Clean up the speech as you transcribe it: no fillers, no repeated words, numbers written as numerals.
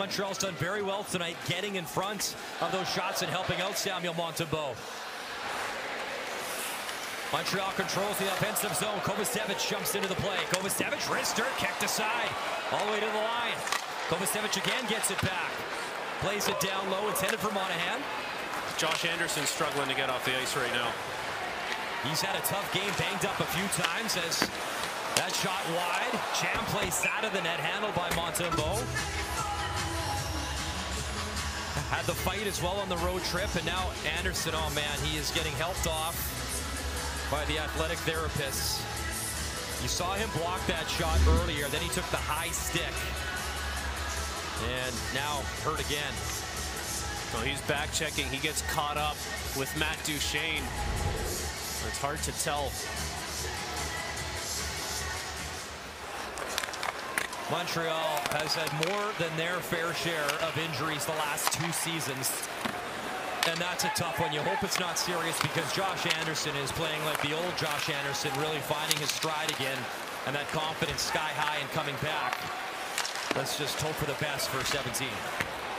Montreal's done very well tonight, getting in front of those shots and helping out Samuel Montembeault. Montreal controls the offensive zone. Kovacevic jumps into the play. Kovacevic, wrister, kicked aside, all the way to the line. Kovacevic again gets it back. Plays it down low, intended for Monahan. Josh Anderson struggling to get off the ice right now. He's had a tough game, banged up a few times as that shot wide. Jam plays out of the net, handled by Montembeault. Had the fight as well on the road trip, and now Anderson, oh man, he is getting helped off by the athletic therapists. You saw him block that shot earlier, then he took the high stick. And now hurt again. So he's back checking. He gets caught up with Matt Duchene. It's hard to tell. Montreal has had more than their fair share of injuries the last 2 seasons. And that's a tough one. You hope it's not serious because Josh Anderson is playing like the old Josh Anderson, really finding his stride again, and that confidence sky high and coming back. Let's just hope for the best for 17.